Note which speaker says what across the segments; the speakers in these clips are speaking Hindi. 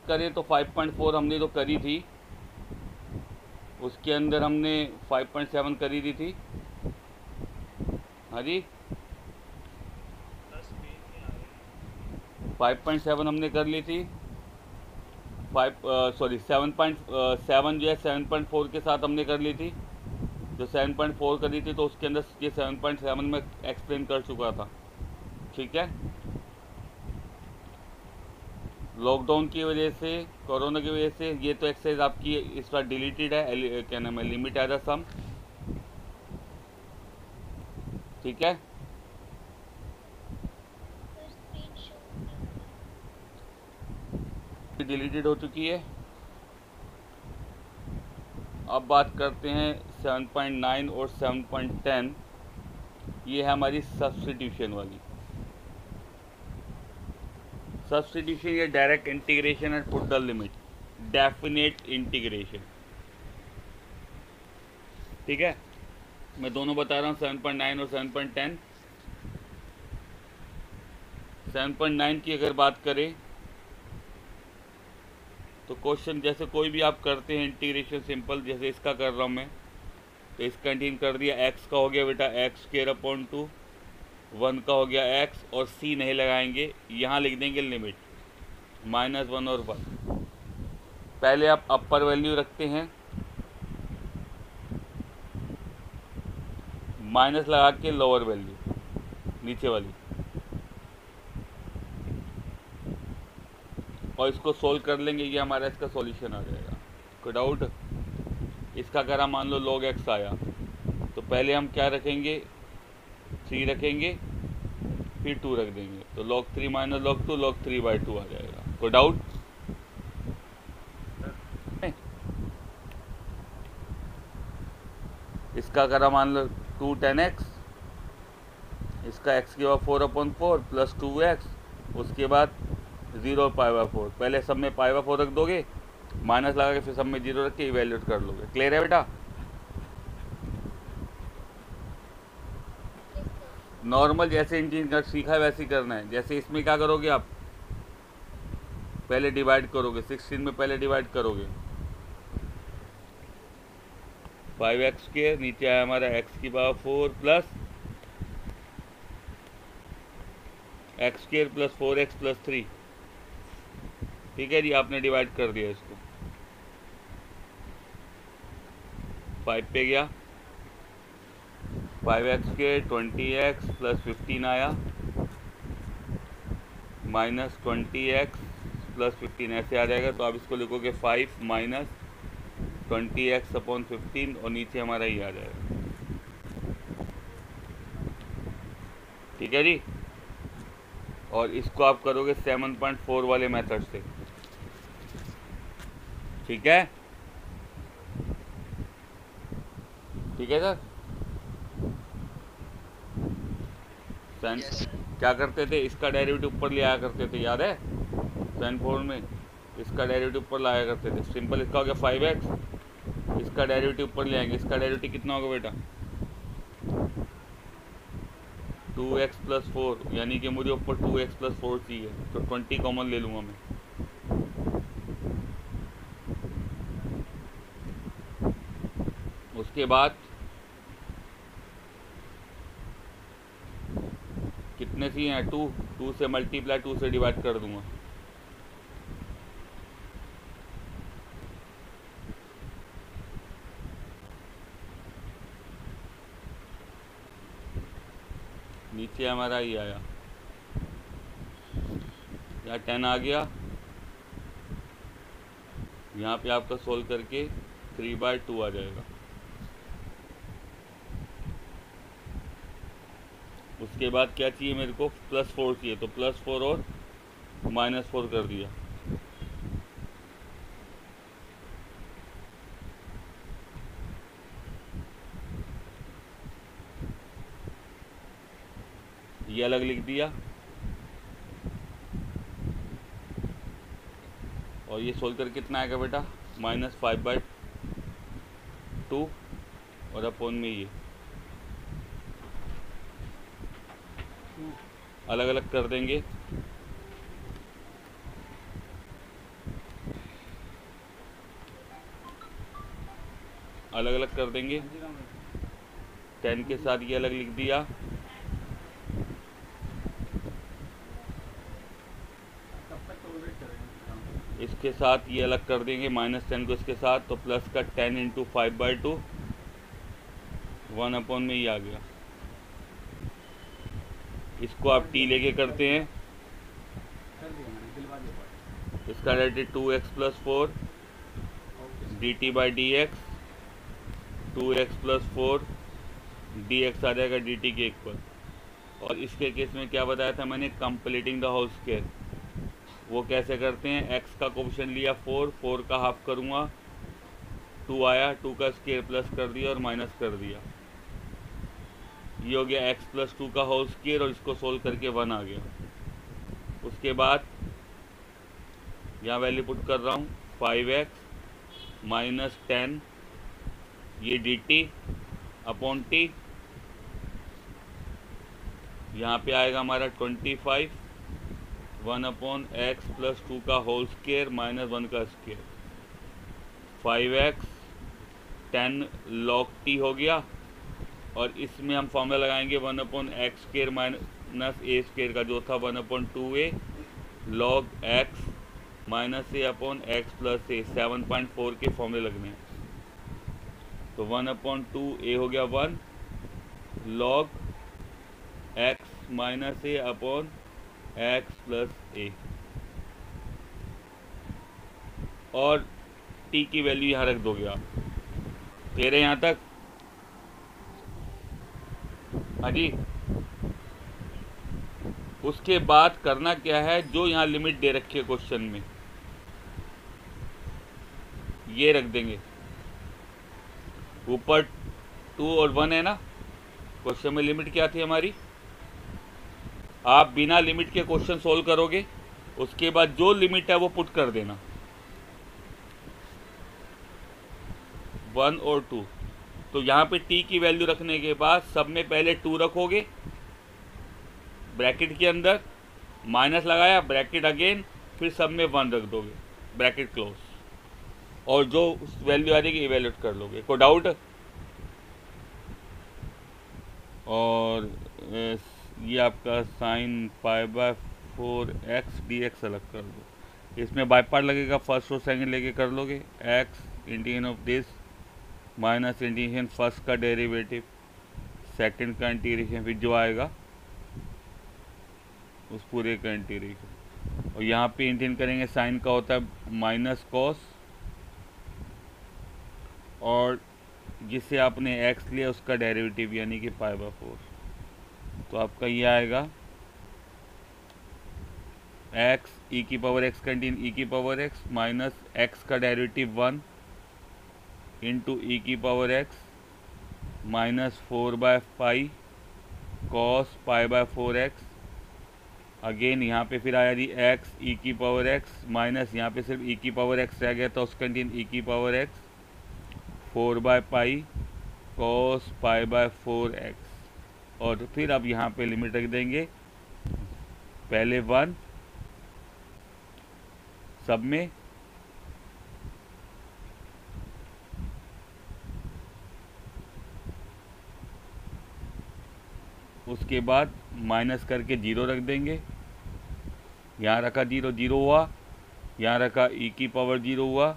Speaker 1: करें तो 5.4 हमने तो करी थी, उसके अंदर हमने 5.7 करी दी थी। हाँ जी, 5.7 हमने कर ली थी। 7.7 जो है 7.4 के साथ हमने कर ली थी। जो 7.4 करी थी तो उसके अंदर ये 7.7 में एक्सप्लेन कर चुका था। ठीक है, लॉकडाउन की वजह से, कोरोना की वजह से ये तो एक्सरसाइज आपकी इस बार डिलीटेड है, क्या नाम है, लिमिट एज अ सम। ठीक है, डिलीटेड हो चुकी है। अब बात करते हैं 7.9 और 7.10। ये है हमारी सब्स्टिट्यूशन वाली। सब्स्टिट्यूशन या direct integration and put the limit, definite integration. ठीक है, मैं दोनों बता रहा हूँ, 7.9 और 7.10। 7.9 की अगर बात करें तो क्वेश्चन जैसे कोई भी आप करते हैं इंटीग्रेशन सिंपल, जैसे इसका कर रहा हूँ मैं, तो इसका इंटीग्रेशन कर दिया। एक्स का हो गया बेटा एक्स स्क्वायर अपॉन 2, 1 का हो गया एक्स, और सी नहीं लगाएंगे, यहाँ लिख देंगे लिमिट -1 और 1। पहले आप अपर वैल्यू रखते हैं, माइनस लगा के लोअर वैल्यू नीचे वाली, और इसको सोल्व कर लेंगे, ये हमारा इसका सॉल्यूशन आ जाएगा। कोई डाउट? इसका अगर हम मान लो log x आया तो पहले हम क्या रखेंगे, 3 रखेंगे, फिर 2 रख देंगे, तो log 3 माइनस log 2, log 3/2 आ जाएगा। कोई डाउट? इसका अगर हम मान लो 2 10x, इसका x के बाद 4/4 प्लस 2x, उसके बाद 0 π/4। पहले सब में π/4 रख दोगे, माइनस लगा के फिर सब में 0 रख के इवेल्यूएट कर लोगे। क्लियर है बेटा? नॉर्मल जैसे इंजीनियर सीखा है वैसे ही करना है। जैसे इसमें क्या करोगे आप, पहले डिवाइड करोगे, 16 में पहले डिवाइड करोगे, 5x², नीचे आया हमारा x⁴ plus x² plus 4x plus 3। ठीक है जी, आपने डिवाइड कर दिया इसको, 5 पे गया, 5x² 20x प्लस 15 आया, माइनस 20x प्लस 15 ऐसे आ जाएगा। तो आप इसको लिखोगे 5 माइनस 20x अपॉन 15, और नीचे हमारा ये आ जाएगा। ठीक है जी, और इसको आप करोगे 7.4 वाले मेथड से। ठीक है, ठीक है सर। क्या करते थे, इसका डेरिवेटिव ऊपर ले आया करते थे, याद है? 7.4 में इसका डेरिवेटिव ऊपर लाया करते थे। सिंपल इसका हो गया 5x, इसका डेरिवेटिव ऊपर ले आएंगे। इसका डेरिवेटिव कितना होगा बेटा, 2x प्लस 4, यानी कि मुझे ऊपर 2x प्लस 4 चाहिए, तो 20 कॉमन ले लूँगा मैं। उसके बाद कितने सी हैं, 2 से मल्टीप्लाई 2 से डिवाइड कर दूंगा। नीचे हमारा ये आया, यहाँ 10 आ गया, यहाँ पे आपका सोल्व करके 3/2 आ जाएगा। उसके बाद क्या चाहिए मेरे को, +4 चाहिए, तो +4 और -4 कर दिया। ये अलग लिख दिया, और ये सोल्व करके कितना आएगा बेटा, -5/2, और अपॉन में ये अलग अलग कर देंगे। अलग अलग कर देंगे। 10 के साथ ये अलग लिख दिया, इसके साथ ये अलग कर देंगे -10 को इसके साथ, तो प्लस का 10 इंटू 5/2 1 में ही आ गया। इसको आप t लेके करते हैं, इसका direct 2x + 4 dt/dx 2x + 4 dx आ जाएगा dt के इक्वल। और इसके केस में क्या बताया था मैंने, कंप्लीटिंग द होल स्क्वायर। वो कैसे करते हैं, x का कोफिशिएंट लिया 4 का हाफ करूँगा 2 आया, 2 का स्क्वायर प्लस कर दिया और माइनस कर दिया, ये हो गया x + 2 का होल स्क्वायर और इसको सोल्व करके 1 आ गया। उसके बाद यहाँ वैल्यू पुट कर रहा हूँ 5x - 10 ये dt/t, यहाँ पे आएगा हमारा 25 1/x + 2 का होल स्क्वायर -1 का स्क्वायर, 5x 10 log t हो गया। और इसमें हम फॉर्मूला लगाएंगे 1/x² - a² का, जो था 1/2a log x -a/x + a, 7.4 के फॉर्मूले लगने हैं। तो 1/2a हो गया 1 log x -a/x + a, और t की वैल्यू यहाँ रख दोगे आप। क्लियर है यहाँ तक? हाँ जी। उसके बाद करना क्या है, जो यहाँ लिमिट दे रखी है क्वेश्चन में ये रख देंगे, ऊपर 2 और 1 है ना, क्वेश्चन में लिमिट क्या थी हमारी, आप बिना लिमिट के क्वेश्चन सोल्व करोगे, उसके बाद जो लिमिट है वो पुट कर देना 1 और 2। तो यहाँ पे t की वैल्यू रखने के बाद सब में पहले 2 रखोगे ब्रैकेट के अंदर, माइनस लगाया ब्रैकेट अगेन, फिर सब में 1 रख दोगे ब्रैकेट क्लोज, और जो वैल्यू आ जाएगी इवेल्यूएट कर लोगे। कोई डाउट? और ये आपका साइन π/4x dx अलग कर दो, इसमें बाय पार्ट लगेगा, फर्स्ट और सेकंड लेके कर लोगे, x integration of this minus integration first का डेरिवेटिव सेकंड का इंटीग्रेशन, फिर जो आएगा उस पूरे का इंटीग्रेशन। और यहाँ पे इंटीग्रेशन करेंगे, साइन का होता है माइनस कॉस, और जिससे आपने x लिया उसका डेरिवेटिव यानी कि π/4, तो आपका ये आएगा x e⁻x का इंटीग्रेशन e⁻x माइनस x का derivative 1 into e⁻x minus 4/π cos π/4x, again यहाँ पे फिर आया जी x e⁻x माइनस यहाँ पे सिर्फ e⁻x रह गया था, उसका इंटीग्रेशन e⁻x 4/π cos π/4x, और फिर अब यहाँ पे लिमिट रख देंगे, पहले 1 सब में, उसके बाद माइनस करके 0 रख देंगे, यहाँ रखा 0 0 हुआ, यहाँ रखा e⁻0 हुआ,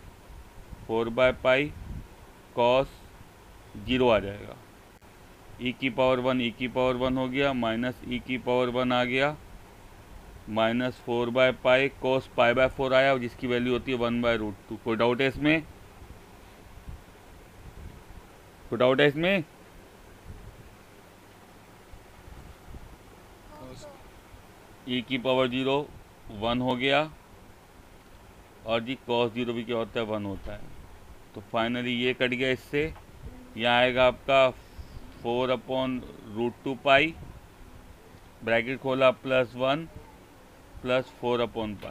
Speaker 1: 4/π cos 0 आ जाएगा, e⁻1 हो गया, माइनस e⁻1 आ गया, माइनस 4/π cos π/4 आया, जिसकी वैल्यू होती है 1/√2। कोई डाउट है इसमें? कोई डाउट है इसमें? e⁻0 1 हो गया, और जी cos 0 भी क्या होता है 1 होता है। तो फाइनली ये कट गया इससे, यहाँ आएगा आपका 4/√2π ब्रैकेट खोला +1 + 4/π।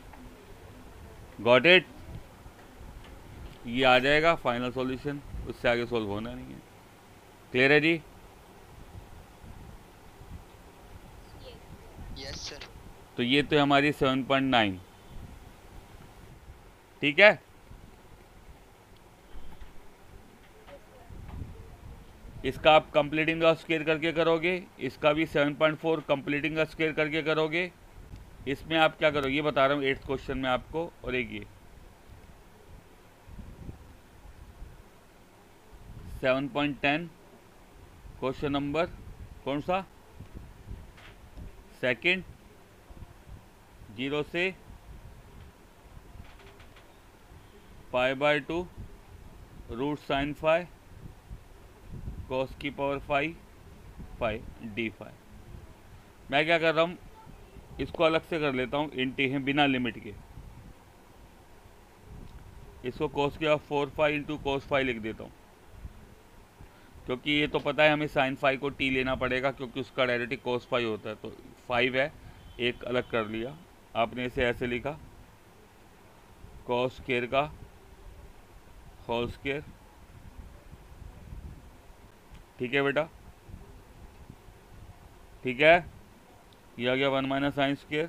Speaker 1: Got it? ये आ जाएगा फाइनल सॉल्यूशन, उससे आगे सॉल्व होना नहीं है। क्लियर है जी?
Speaker 2: Yes sir.
Speaker 1: तो ये तो हमारी 7.9, ठीक है। इसका आप कंप्लीटिंग का स्क्वायर करके करोगे, इसका भी 7.4 कंप्लीटिंग का स्क्वायर करके करोगे। इसमें आप क्या करोगे ये बता रहा हूँ 8th क्वेश्चन में आपको। और एक ये 7.10 क्वेश्चन नंबर कौन सा, सेकंड, 0 से π/2 रूट साइन फाई कॉस की पावर फाई डी फाई। मैं क्या कर रहा हूँ, इसको अलग से कर लेता हूँ, इंटी है बिना लिमिट के। इसको कॉस की power 4 phi into cos phi लिख देता हूँ, क्योंकि ये तो पता है हमें साइन फाई को टी लेना पड़ेगा, क्योंकि उसका डायरेक्टली कॉस फाई होता है। तो 5 है, एक अलग कर लिया। आपने इसे ऐसे लिखा, कॉस स्क्वायर का होल स्क्वायर। ठीक है बेटा, ठीक है। ये आ गया 1 माइनस साइन स्क्वायर,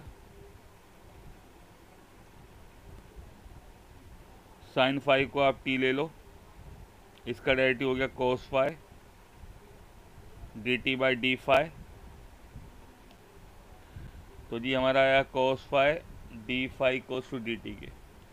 Speaker 1: साइन फाई को आप टी ले लो, इसका डेरिवेटिव हो गया cos phi D T by D phi. तो जी हमारा आया cos phi D phi cos to D T के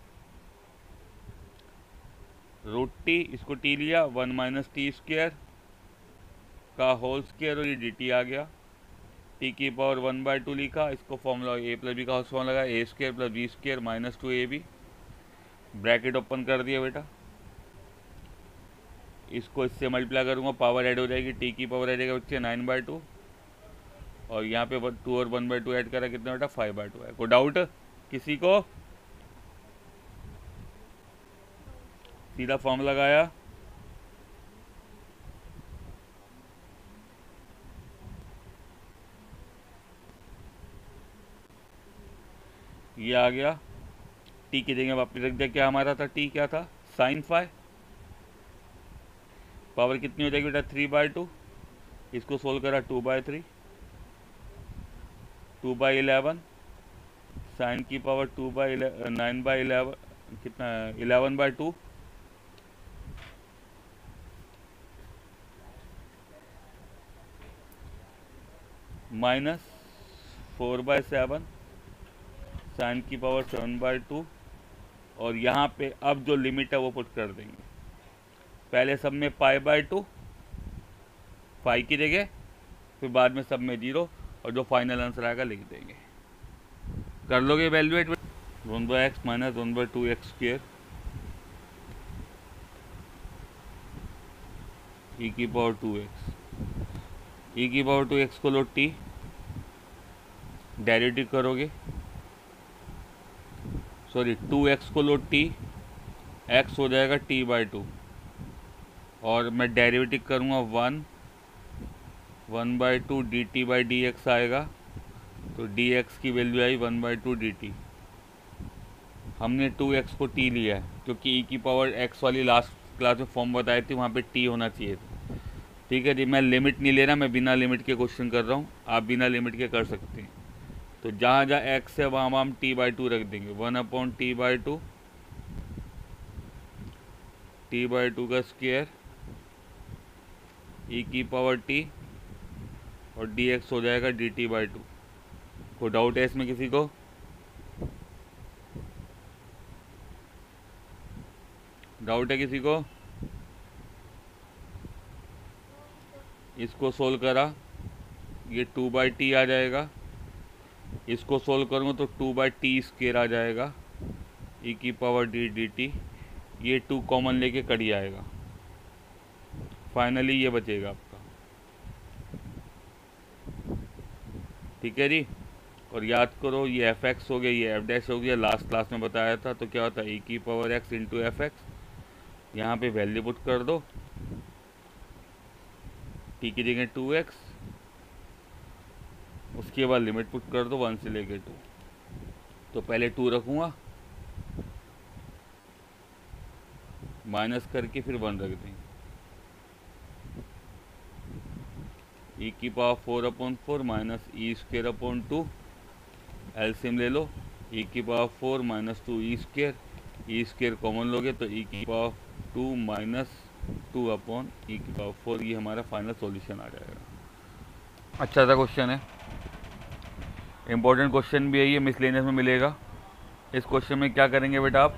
Speaker 1: रूट टी, इसको टी लिया, 1 माइनस टी स्क्वायर का होल स्क्वायर, और ये डी टी आ गया। टी की पावर 1/2 लिखा, इसको फॉर्मूला ए प्लस बी का होल फॉर्मूला लगा, A square plus B square minus 2ab, bracket open कर दिया बेटा। इसको इससे मल्टीप्लाई करूँगा, पावर ऐड हो जाएगी, टी की पावर ऐड जाएगा बच्चे 9/2, और यहाँ पे 2 और 1/2 ऐड करा, कितना बेटा 5/2 है। कोई डाउट किसी को? सीधा फॉर्म लगाया, ये आ गया। टी की जगह वापस रख दिया, क्या हमारा था, टी क्या था, साइन फाई। पावर कितनी हो जाएगी बेटा 3/2, इसको सोल्व करा 2/3, 2/11, साइन की पावर 9/11 कितना 11/2, माइनस 4/7, साइन की पावर 7/2। और यहाँ पे अब जो लिमिट है वो पुट कर देंगे, पहले सब में π/2 फाई की जगह, फिर बाद में सब में 0, और जो फाइनल आंसर आएगा लिख देंगे। कर लोगे evaluate, 1/x minus 1/2x square e की पावर 2x, e की पावर 2x को लो टी, डेरिवेटिव करोगे, सॉरी 2x को लो टी, x हो जाएगा t/2, और मैं डेरिवेटिव करूँगा 1/2 dt/dx आएगा, तो dx की वैल्यू आई 1/2 dt। हमने 2x को t लिया है, क्योंकि e की पावर x वाली लास्ट क्लास में फॉर्म बताई थी, वहाँ पे t होना चाहिए था। ठीक है जी, मैं लिमिट नहीं ले रहा, मैं बिना लिमिट के क्वेश्चन कर रहा हूँ, आप बिना लिमिट के कर सकते हैं। तो जहाँ जहाँ x है वहाँ हम t/2 रख देंगे, 1/t/2, t/2 का स्क्वायर e की पावर t, और dx हो जाएगा dt/2। कोई डाउट है इसमें किसी को? डाउट है किसी को? इसको सोल्व करा, ये 2/t आ जाएगा, इसको सोल्व करूँगा तो 2/t स्क्वायर आ जाएगा, e की पावर d dt, ये 2 कॉमन लेके कड़ी आएगा, फाइनली ये बचेगा आपका। ठीक है जी, और याद करो ये fx हो गया, ये f' हो गया, लास्ट क्लास में बताया था। तो क्या होता है e की पावर x इंटू fx, यहाँ पे वैल्यू पुट कर दो, t की जगह 2x, उसके बाद लिमिट पुट कर दो 1 से लेके 2। तो पहले 2 रखूँगा, माइनस करके फिर 1 रख देंगे, e की power 4/4 minus E square upon 2, LCM ले लो, e की power 4 minus 2 E square common लोगे तो e की पावर 2 माइनस 2/e⁴, ये हमारा फाइनल सॉल्यूशन आ जाएगा। अच्छा सा क्वेश्चन है, इंपॉर्टेंट क्वेश्चन भी है ये, मिसलेनियस में मिलेगा। इस क्वेश्चन में क्या करेंगे बेटा आप,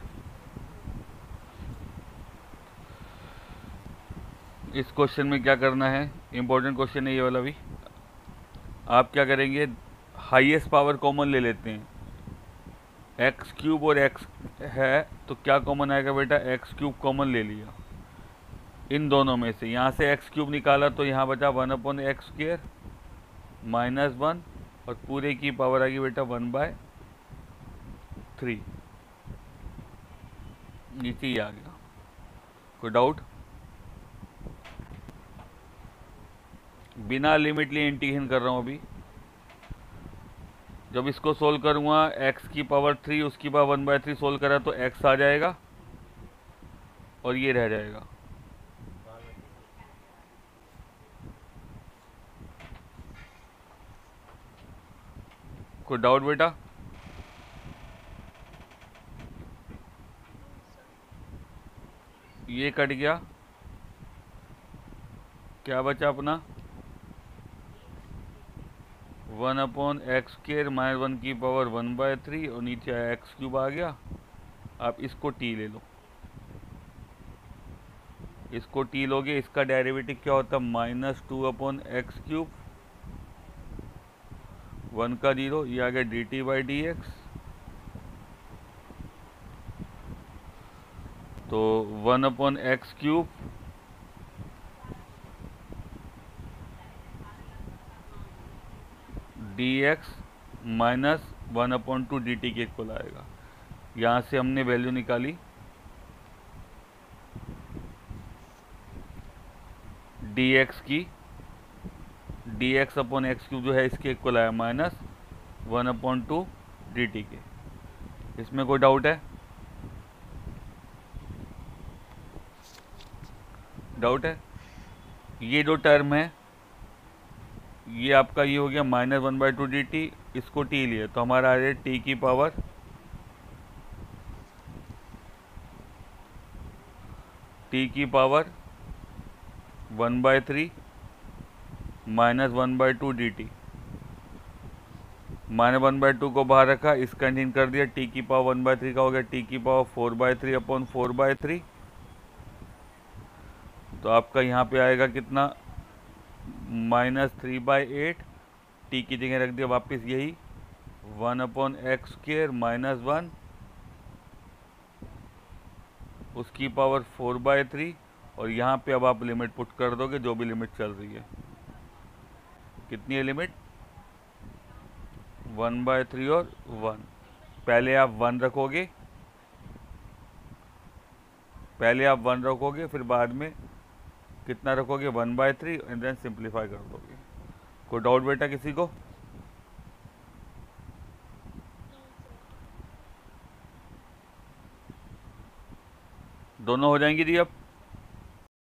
Speaker 1: इस क्वेश्चन में क्या करना है, इंपॉर्टेंट क्वेश्चन है ये वाला भी। आप क्या करेंगे, हाईएस्ट पावर कॉमन ले लेते हैं, x³ और x है तो क्या कॉमन आएगा बेटा, x³ कॉमन ले लिया इन दोनों में से। यहाँ से x³ निकाला तो यहाँ बचा 1/x² -1 और पूरे की पावर आ गई बेटा 1/3, नीचे ही आ गया। कोई डाउट? बिना लिमिट लिए इंटीग्रेशन कर रहा हूँ अभी। जब इसको सोल्व करूँगा x³ उसकी पावर 1/3 सोल्व करा तो x आ जाएगा और ये रह जाएगा। कोई डाउट बेटा? ये कट गया, क्या बचा अपना 1/x² -1 की पावर 1/3 और नीचे x³ आ गया। आप इसको t ले लो, इसको t लोगे, इसका डेरिवेटिव क्या होता है -2/x³, 1 का 0, ये आ गया dt/dx। तो 1/x³ dx -1/2 dt के इक्वल आएगा। यहाँ से हमने वैल्यू निकाली dx की, dx/x³ जो है इसके इक्वल आया -1/2 dt के। इसमें कोई डाउट है? डाउट है? ये जो टर्म है ये आपका ये हो गया -1/2 dt, इसको t लिए तो हमारा आ जाए t की पावर -1/3 -1/2 dt। -1/2 को बाहर रखा, इसका इंटीग्रेशन कर दिया, t की पावर 1/3 का हो गया t की पावर 4/3/4/3। तो आपका यहाँ पे आएगा कितना -3/8, t की जगह रख दिया वापस यही 1/x² -1 उसकी पावर 4/3 और यहाँ पे अब आप लिमिट पुट कर दोगे, जो भी लिमिट चल रही है। कितनी है लिमिट? 1/3 और 1। पहले आप 1 रखोगे, फिर बाद में कितना रखोगे 1/3 एंड देन सिंप्लीफाई कर दोगे। कोई डाउट बेटा किसी को? दोनों हो जाएंगी जी अब।